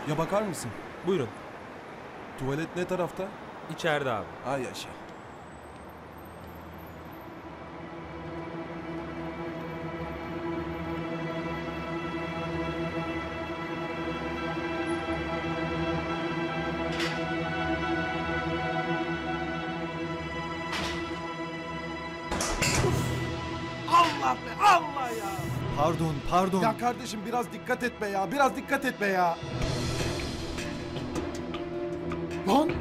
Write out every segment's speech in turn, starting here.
Ya bakar mısın? Buyurun. Tuvalet ne tarafta? İçeride abi. Ay yaşa. Allah be Allah ya. Pardon. Ya kardeşim biraz dikkat et be ya. Biraz dikkat et be ya. Lan.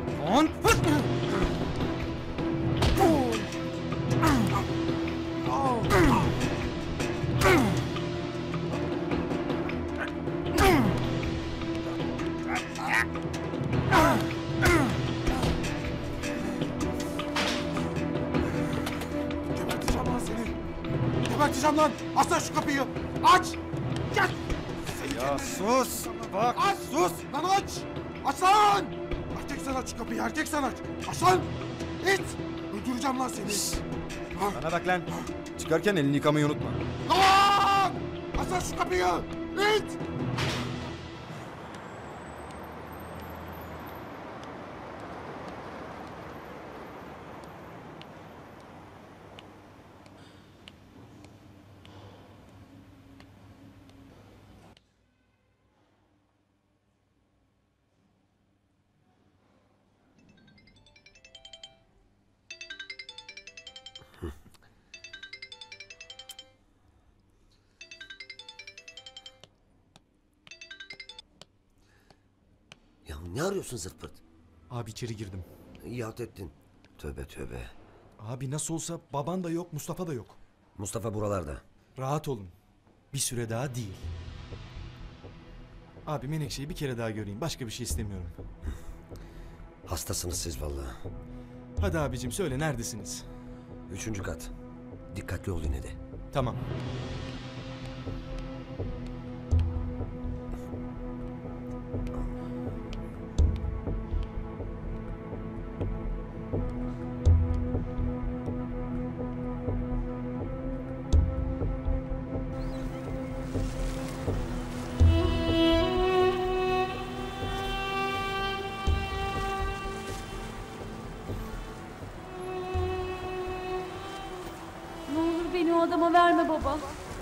Geberteceğim lan seni. Geberteceğim lan. Açsana şu kapıyı. Aç. Gel. Ya sus. Bak Aç. sus. Lan aç. Aç lan. Erkek sen aç şu kapıyı. Erkek sen aç. Aç lan. İt. Öldüreceğim lan seni. Bana bak lan. Çıkarken elini yıkamayı unutma. Lan. Aç lan şu kapıyı. İt. Ya ne arıyorsun zırt pırt? Abi içeri girdim. İyi halt ettin. Tövbe tövbe. Abi nasıl olsa baban da yok, Mustafa da yok. Mustafa buralarda. Rahat olun. Bir süre daha değil. Abi Menekşe'yi bir kere daha göreyim. Başka bir şey istemiyorum. Hastasınız siz vallahi. Hadi abicim söyle neredesiniz? 3. kat. Dikkatli ol yine de. Tamam. Ne olur beni o adama verme baba.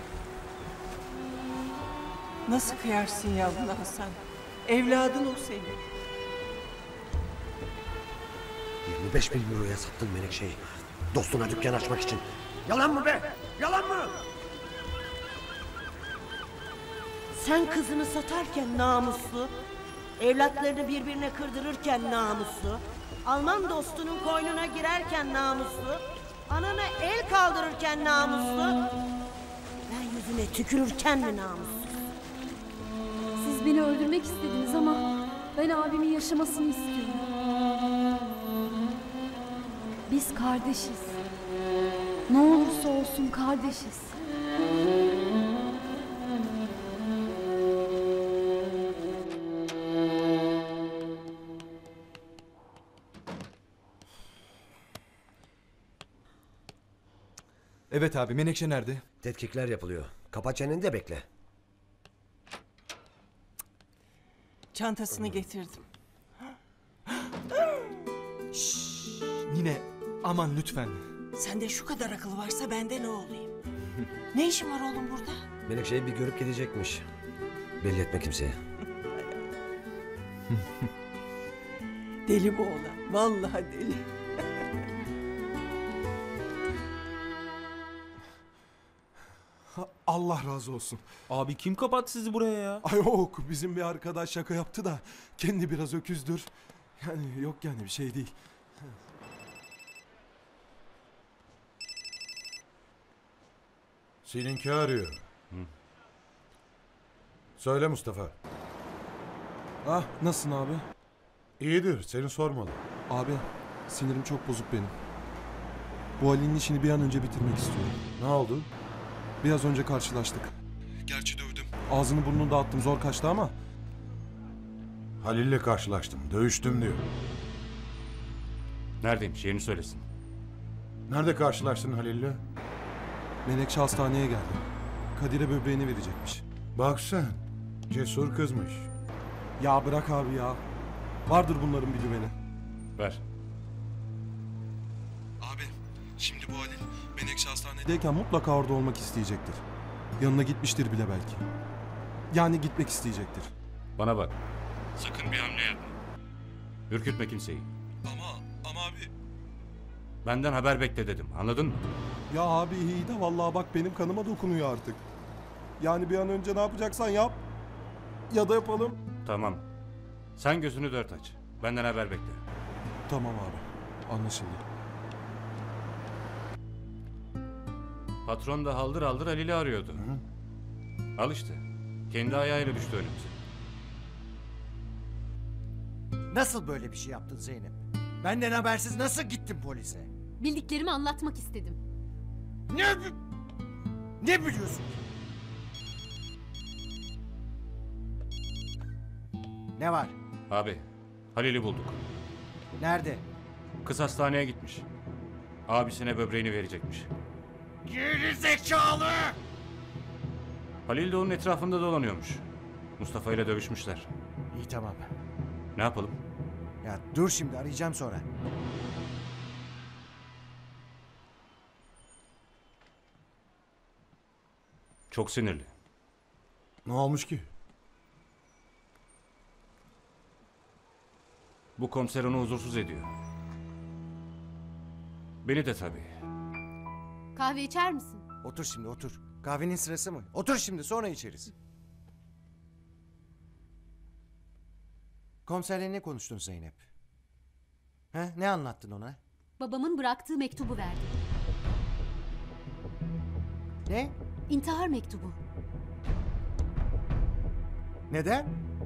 Nasıl kıyarsın yavruna Hasan? Evladın o senin. 25.000 euroya sattın Menekşe'yi. Dostuna dükkan açmak için. Yalan mı be? Yalan mı? Sen kızını satarken namuslu, evlatlarını birbirine kırdırırken namuslu, Alman dostunun koynuna girerken namuslu, anana el kaldırırken namuslu, ben yüzüne tükürürken mi namuslu? Siz beni öldürmek istediniz ama ben abimin yaşamasını istiyorum. Biz kardeşiz. Ne olursa olsun kardeşiz. Evet abi Menekşe nerede? Tetkikler yapılıyor. Kapa çeneni de bekle. Çantasını getirdim. Nine aman lütfen. Sende şu kadar akıl varsa bende ne olayım? Ne işin var oğlum burada? Menekşe'yi bir görüp gidecekmiş. Belli etme kimseye. Deli bu oğlan. Vallahi deli. Allah razı olsun. Abi kim kapattı sizi buraya ya? Ay yok bizim bir arkadaş şaka yaptı da kendi biraz öküzdür. Yani yok yani bir şey değil. Seninki arıyor. Söyle Mustafa. Ah nasılsın abi? İyidir, seni sormalı. Abi sinirim çok bozuk benim. Bu Ali'nin işini bir an önce bitirmek istiyorum. Ne oldu? Biraz önce karşılaştık. Gerçi dövdüm. Ağzını burnunu dağıttım zor kaçtı ama. Halil'le karşılaştım, dövüştüm diyor. Neredeymiş yerini söylesin. Nerede karşılaştın Halil'le? Menekşe hastaneye geldi. Kadir'e böbreğini verecekmiş. Bak sen, cesur kızmış. Ya bırak abi ya. Vardır bunların bir dümeni. Ver. Abi şimdi bu Halil Menekşe hastanedeyken mutlaka orada olmak isteyecektir. Yanına gitmiştir bile belki. Yani gitmek isteyecektir. Bana bak. Sakın bir hamle yapma. Ürkütme kimseyi. Ama abi... Benden haber bekle dedim. Anladın mı? Ya abi iyi de vallahi bak benim kanıma dokunuyor artık. Yani bir an önce ne yapacaksan yap. Ya da yapalım. Tamam. Sen gözünü dört aç. Benden haber bekle. Tamam abi. Anlaşıldı. Patron da haldır haldır Halil'i arıyordu. Al işte. Kendi ayağıyla düştü önümüze. Nasıl böyle bir şey yaptın Zeynep? Benden habersiz nasıl gittin polise? Bildiklerimi anlatmak istedim. Ne biliyorsun? Ne var? Abi, Halil'i bulduk. Nerede? Kız hastaneye gitmiş. Abisine böbreğini verecekmiş. Geri zekalı! Halil de onun etrafında dolanıyormuş. Mustafa ile dövüşmüşler. İyi tamam. Ne yapalım? Ya dur şimdi arayacağım sonra. Çok sinirli. Ne olmuş ki? Bu komiser onu huzursuz ediyor. Beni de tabii. Kahve içer misin? Otur şimdi otur. Kahvenin sırası mı? Otur şimdi sonra içeriz. Komiserle ne konuştun Zeynep? He, ne anlattın ona? Babamın bıraktığı mektubu verdi. Ne? İntihar mektubu. Neden?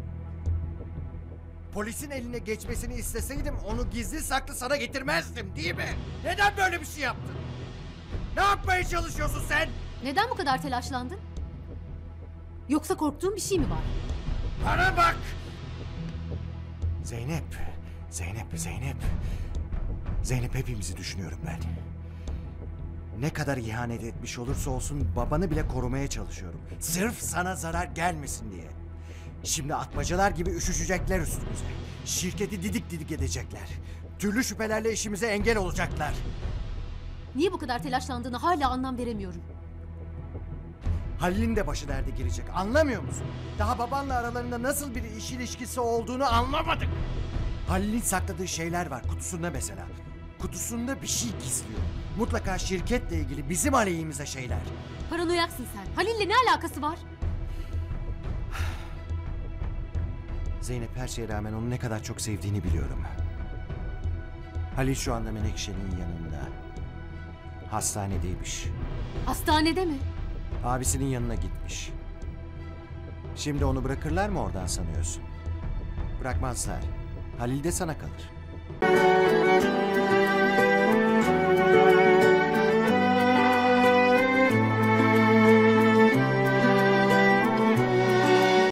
Polisin eline geçmesini isteseydim onu gizli saklı sana getirmezdim değil mi? Neden böyle bir şey yaptın? Ne yapmaya çalışıyorsun sen? Neden bu kadar telaşlandın? Yoksa korktuğun bir şey mi var? Bana bak! Zeynep, Zeynep. Zeynep hepimizi düşünüyorum ben. Ne kadar ihanet etmiş olursa olsun babanı bile korumaya çalışıyorum. Sırf sana zarar gelmesin diye. Şimdi atmacalar gibi üşüşecekler üstümüze. Şirketi didik didik edecekler. Türlü şüphelerle işimize engel olacaklar. Niye bu kadar telaşlandığını hala anlam veremiyorum. Halil'in de başı derde girecek. Anlamıyor musun? Daha babanla aralarında nasıl bir iş ilişkisi olduğunu anlamadık. Halil'in sakladığı şeyler var kutusunda mesela. Kutusunda bir şey gizliyor. Mutlaka şirketle ilgili bizim aleyhimize şeyler. Paranoyaksın sen. Halil'le ne alakası var? Zeynep her şeye rağmen onu ne kadar çok sevdiğini biliyorum. Halil şu anda Menekşe'nin yanında. Hastanedeymiş. Hastanede mi? Abisinin yanına gitmiş. Şimdi onu bırakırlar mı oradan sanıyorsun? Bırakmazlar. Halil de sana kalır.